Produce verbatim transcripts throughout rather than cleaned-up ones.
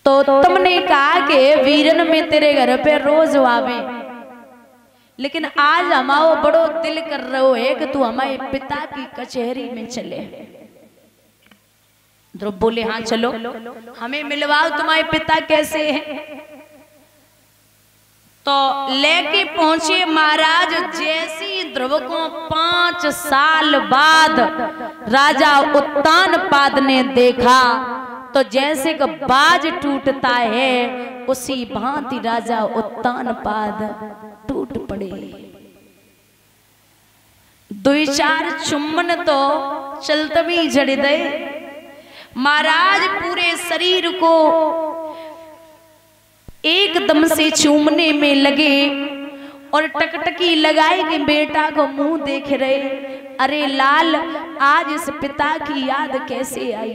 तो तुमने कहा कि वीरन में तेरे घर पे रोज आवे, लेकिन आज हमारो बड़ो दिल कर रहो है कि तू हमारे पिता की कचहरी में चले। ध्रुव बोले हाँ चलो, हमें मिलवाओ तुम्हारे पिता कैसे हैं। तो लेके पहुंचे महाराज। जैसी ध्रुव को पांच साल बाद राजा उत्तानपाद ने देखा तो जैसे कि बाज टूटता है उसी भांति राजा उत्तानपाद टूट पड़े। दो चार चुम्बन तो चलत भी जड़ दे। महाराज पूरे शरीर को एकदम से चूमने में लगे और टकटकी लगाए कि बेटा को मुंह देख रहे। अरे लाल, आज इस पिता की याद कैसे आई।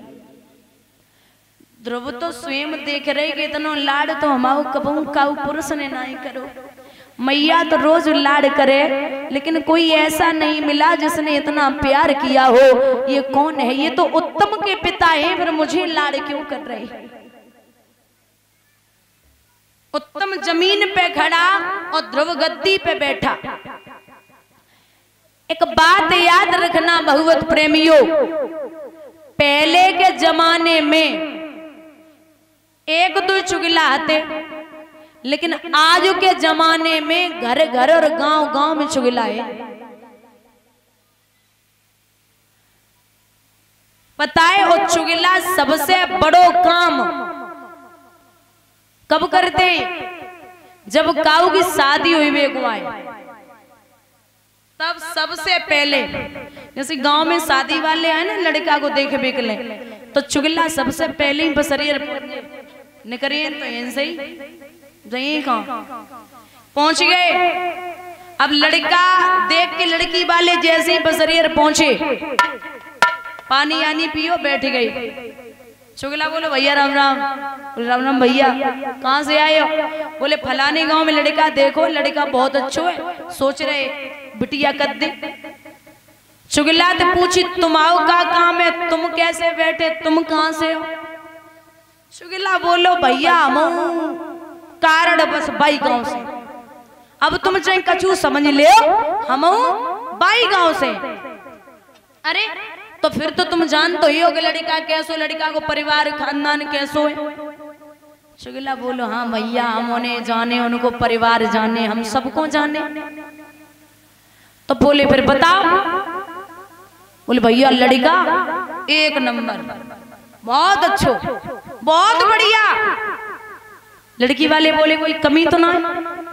ध्रुव तो स्वयं देख रहे कि इतना लाड़ तो हमारे कबू काऊ पुरुष ने नहीं करो। मैया तो रोज लाड़ करे, लेकिन कोई ऐसा नहीं मिला जिसने इतना प्यार किया हो। ये कौन है? ये तो उत्तम के पिता हैं, फिर मुझे लाड़ क्यों कर रहे। उत्तम जमीन पे खड़ा और ध्रुव गद्दी पे बैठा। एक बात याद रखना भगवत प्रेमियों, पहले के जमाने में एक दो चुगला आते, लेकिन आज के जमाने में घर घर और गांव गांव में चुगला है। पता है वो चुगला सबसे बड़ो काम कब करते? जब काऊ की शादी हुई वे गुआए, तब सबसे पहले जैसे गांव में शादी वाले आए ना लड़का को देखे बेकले, तो चुगला सबसे पहले ही बसरियर निकरिए तो ऐसे ही जही कहाँ पहुंच गए। अब लड़का देख के लड़की वाले जैसे ही बसरियर पहुंचे, पानी आनी पियो, बैठ गई। चुगला बोलो भैया राम राम। बोले राम राम भैया, कहाँ से आए हो? बोले फलाने गांव में लड़का देखो, लड़का बहुत अच्छा है, सोच रहे बिटिया कर दे। चुगला तो पूछी तुम्हारा का काम है, तुम कैसे बैठे, तुम कहाँ से हो? चुगला बोलो भैया हम कारण बस बाई गांव से। अब तुम चाहे कछु समझ ले, हम बाई गांव से। अरे तो फिर तो तुम जान तो ही हो कि लड़का कैसो, लड़का को परिवार खानदान कैसो है। चुगला बोलो हाँ भैया, हम उन्हें जाने, उनको परिवार जाने, हम सबको जाने। तो बोले फिर बताओ। बोले भैया लड़का एक नंबर, बहुत अच्छो, बहुत बढ़िया। लड़की वाले बोले कोई कमी तो ना?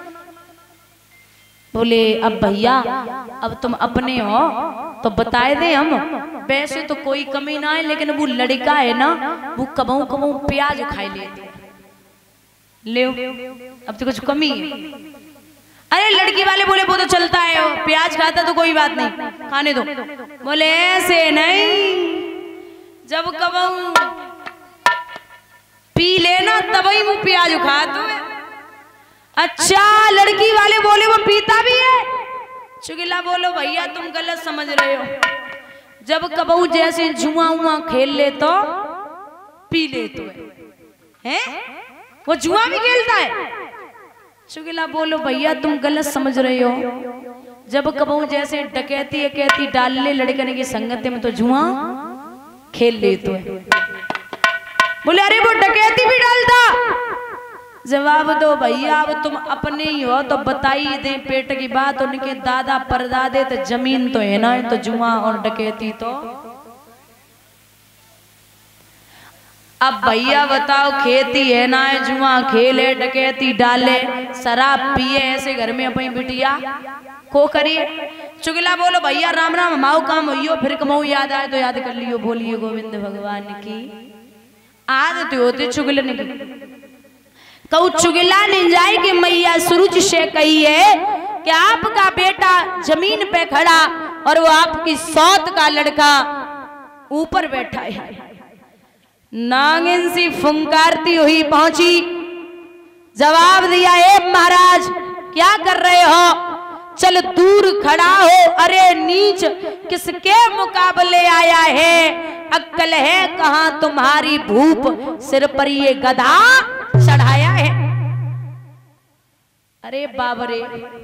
बोले अब भैया अब तुम अपने हो तो बताए दे हम। वैसे तो कोई कमी ना है, लेकिन वो लड़का है ना, वो कबू कबू प्याज खाई लेते ले, अब तो कुछ कमी है। अरे लड़की वाले बोले वो तो चलता है, प्याज खाता तो कोई बात नहीं, खाने दो। बोले ऐसे नहीं, जब कबू पी लेना तभी वो प्याज खाते है। अच्छा, लड़की वाले बोले वो पीता भी है। चुगला बोलो भैया तुम गलत समझ रहे हो, जब कबू जैसे जुआ उआ खेल ले तो पी ले तो है, हैं? वो जुआ भी खेलता है। चुगला बोलो भैया तुम गलत समझ रहे हो, जब कबू जैसे डकैती अकैती डाल ले लड़कने की संगत में तो जुआ खेल ले तो है। बोले अरे वो डकैती भी डालता। जवाब दो भैया, अब तुम अपने ही हो तो बताई दे पेट की बात। उनके दादा परदादे तो जमीन तो है ना, तो जुआ और डकैती तो। अब भैया बताओ, खेती है ना, जुआ खेले, डकैती डाले, शराब पिए, ऐसे घर में अपनी बिटिया को करिए। चुगला बोलो भैया राम राम, माओ काम हो फिर कमाऊ याद आए तो याद कर लियो। बोलिए गोविंद भगवान की आदत होती चुगलन की। कहू चुगला ने जाए कि मैया सूरज से कही है कि आपका बेटा जमीन पे खड़ा और वो आपकी सौत का लड़का ऊपर बैठा है। नागिन सी फुंकारती हुई पहुंची, जवाब दिया ए महाराज क्या कर रहे हो, चल दूर खड़ा हो। अरे नीच किसके मुकाबले आया है, अक्कल है कहां तुम्हारी भूप, सिर पर ये गधा चढ़ाया है। अरे बाबरे,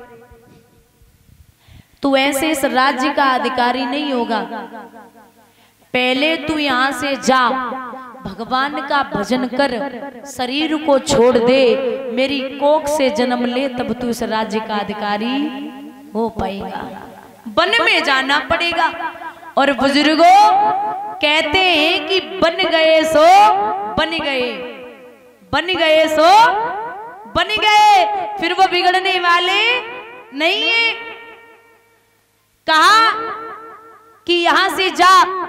तू ऐसे इस राज्य का अधिकारी नहीं होगा। पहले तू यहां से जा, भगवान का भजन कर, शरीर को छोड़ दे, मेरी कोख से जन्म ले, तब तू इस राज्य का अधिकारी हो पाएगा। वन में जाना पड़ेगा। और बुजुर्गों कहते हैं कि बन गए सो बन गए, बन गए सो बन गए, फिर वो बिगड़ने वाले नहीं है। कहा कि यहां से जा।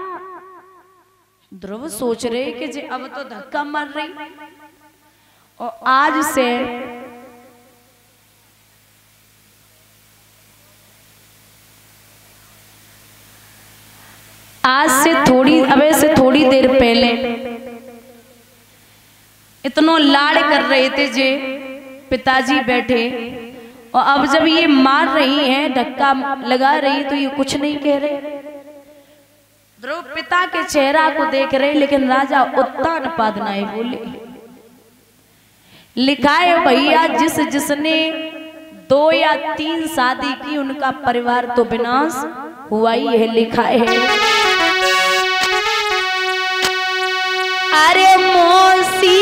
ध्रुव सोच रहे कि जे अब तो धक्का मार रही, और आज से आज से थोड़ी अबे से थोड़ी देर पहले इतना लाड़ कर रहे थे जे पिताजी बैठे, और अब जब ये मार रही हैं, धक्का लगा रही, तो ये कुछ नहीं कह रहे। ध्रुव पिता के चेहरा को देख रहे, लेकिन राजा उत्तान पादनाए बोले। लिखा है भैया, जिस जिसने दो या तीन शादी की उनका परिवार तो विनाश हुआ ही है। लिखा है अरे मौसी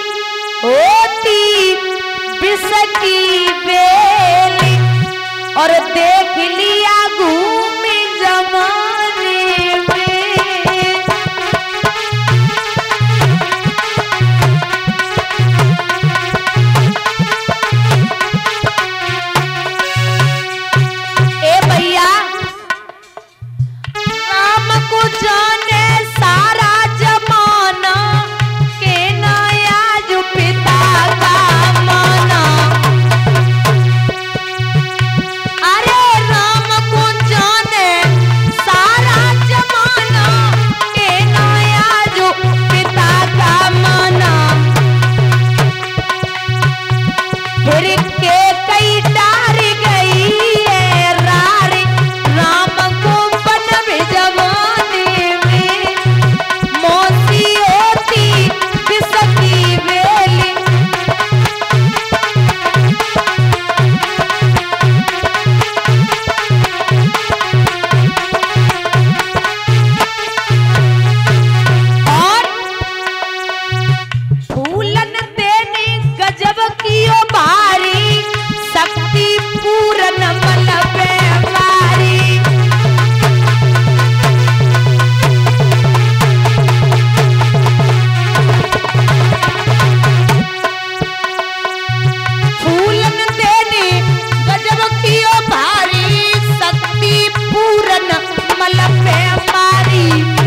होती बिसकी बेली, और देख लिया घूम जमाने में। ए भैया, राम को जाने सारा जमाना, के नया जो पिता का माना। अरे राम को जाने सारा जमाना, के नया जो पिता का माना। फिर के कई डार गई है रारी, राम को बन जमाने में। मौसी होती बिसकी बेली, और फूलन देने गजब कियो भारी, शक्ति पूरन मल व्यवहारी। फूलन देने गजब कियो भारी, शक्ति पूरन मल व्यवहारी।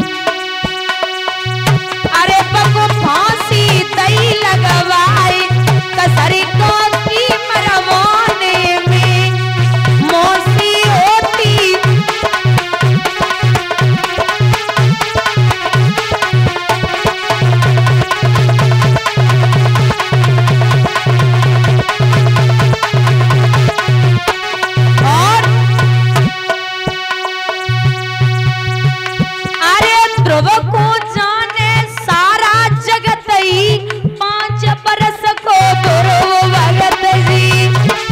अरे बको फांसी दई लगवाई, कसरी को की मरवाने में। मौसी होती और अरे ध्रुव को जाने सारा जगत ही, पांच बरस को ध्रुव भगत जी।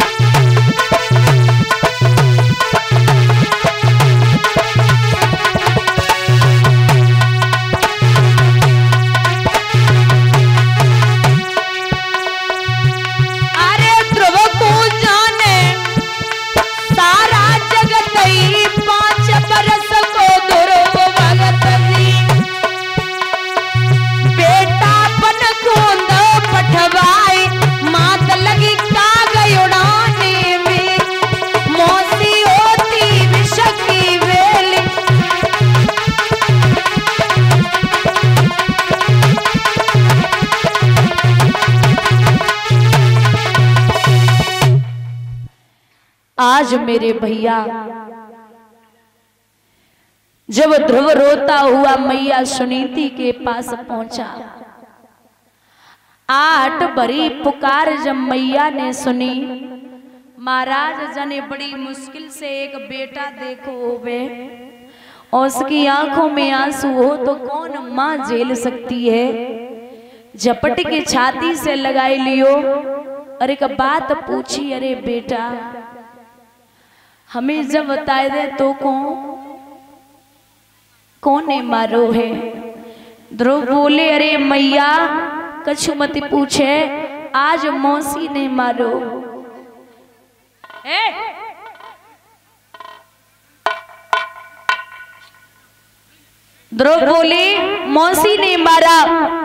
अरे ध्रुव को जाने सारा जगत ही, पांच बरस को ध्रुव भगत जी। बेटा बन गोंद पठवाई, मात लगी काग उड़ाने में। मौसी होती विषकी बेली, आज मेरे भैया जब ध्रुव रोता हुआ मैया सुनीति के पास पहुंचा, आठ भरी पुकार जब मैया ने सुनी, महाराज जने बड़ी मुश्किल से एक बेटा देखो होवे, और उसकी आंखों में आंसू हो तो कौन माँ झेल सकती है। झपट के छाती से लगाई लियो और एक बात पूछी, अरे बेटा हमें जब बताए दे तो कौन कौन ने मारो है। ध्रुव बोले, अरे मैया कछु मत पूछे, आज मौसी ने मारो। ए? ध्रुव बोले, मौसी ने मारा।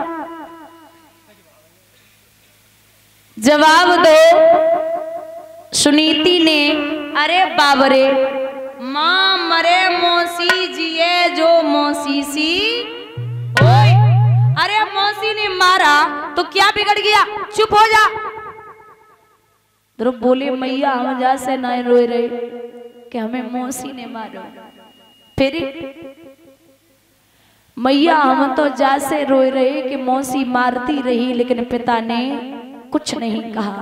जवाब दो। सुनीति ने, अरे बाबरे माँ मरे मौसी जिए जो मौसी सी। ओए, अरे मौसी ने मारा तो क्या बिगड़ गया, चुप हो जा। ध्रुव बोले, मैया हम जा से ना रोए रहे कि हमें मौसी ने मारो। फिर मैया हम तो जा से रोए रहे कि मौसी मारती रही लेकिन पिता ने कुछ नहीं कहा।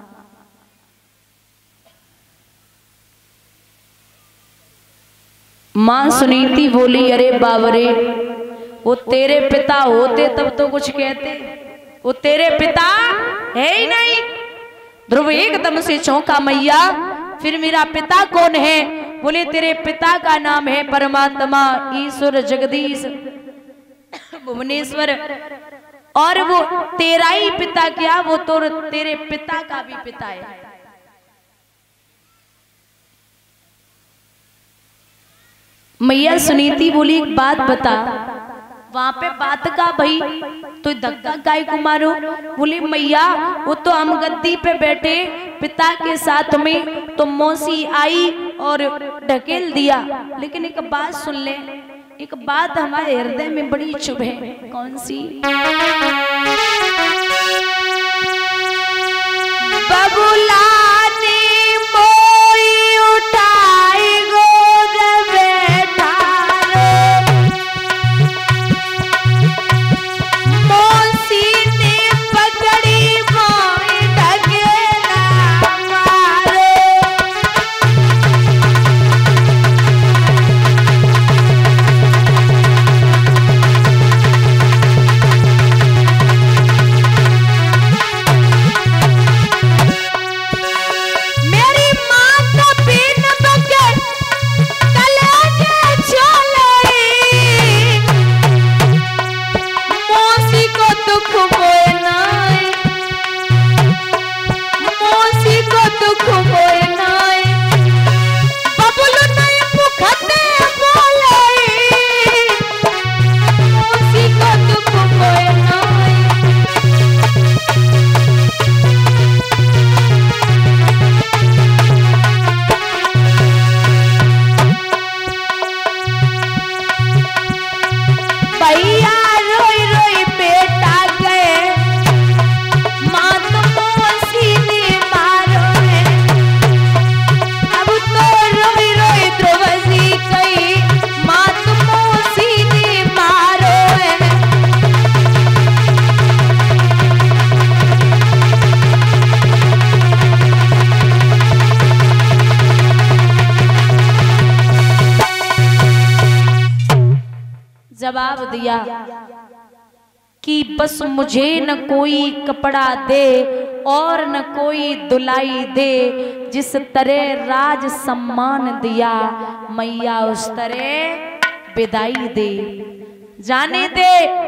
मां सुनीति बोली, अरे बाबरे वो तेरे पिता होते तब तो कुछ कहते, वो तेरे पिता है ही नहीं। ध्रुव एकदम से चौंका, मैया फिर मेरा पिता कौन है। बोले, तेरे पिता का नाम है परमात्मा ईश्वर जगदीश भुवनेश्वर, और वो तेरा ही पिता क्या, वो तो तेरे पिता का भी पिता है। मैया सुनीति बोली, एक बात बता, वहां पे बात का भाई तो धक्का काय को मारो। बोले, मैया वो तो हम गद्दी पे बैठे पिता के साथ में, तो मौसी आई और ढकेल दिया। लेकिन एक बात सुन ले, एक बात हमारे हृदय में बड़ी चुभ है। कौन सी? बबुला ने मोई उठाई गोद बैठा रे, मौसी ने पकड़ी मोई ढकेला मारे। जवाब दिया कि बस मुझे न कोई कपड़ा दे और न कोई दुलाई दे, जिस तरह राज सम्मान दिया मैया उस तरह विदाई दे। जाने दे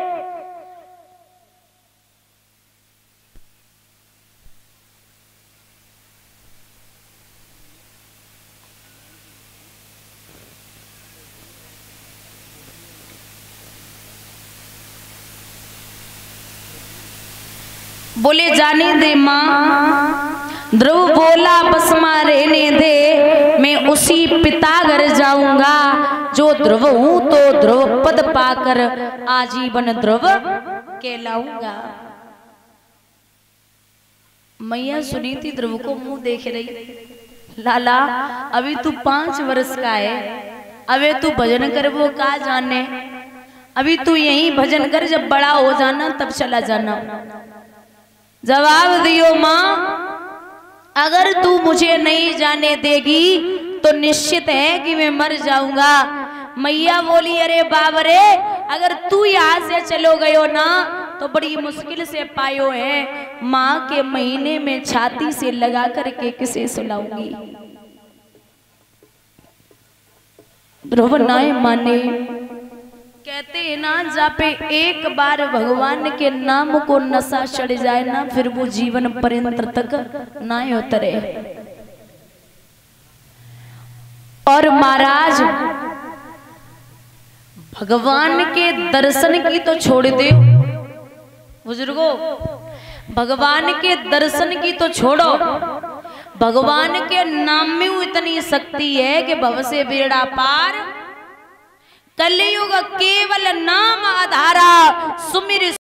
बोले, जाने दे माँ। ध्रुव बोला, बस माँ रहने दे, मैं उसी पिता घर जाऊंगा जो ध्रुव हूं, तो ध्रुव पद पाकर आजीवन ध्रुव कहलाऊंगा। मैया सुनीति ध्रुव को मुंह देख रही, लाला अभी तू पांच वर्ष का है, अबे तू भजन कर वो का जाने, अभी तू यही भजन कर, जब बड़ा हो जाना तब चला जाना। जवाब दियो माँ, अगर तू मुझे नहीं जाने देगी तो निश्चित है कि मैं मर जाऊंगा। मैया बोली अरे बाब रे, अगर तू यहाँ से चलो गयो ना तो बड़ी मुश्किल से पायो है, माँ के महीने में छाती से लगा करके किसे सुलाऊंगी। ध्रुव नाय माने, कहते हैं ना जहाँ पे एक बार भगवान के नाम को नशा चढ़ जाए ना, फिर वो जीवन पर्यंत तक ना उतरे। और महाराज भगवान के दर्शन की तो छोड़ दे बुजुर्गों, भगवान के दर्शन की तो छोड़ो, भगवान के नाम में इतनी शक्ति है कि भव से बेड़ा पार, कलयुग केवल नाम आधारा, सुमिर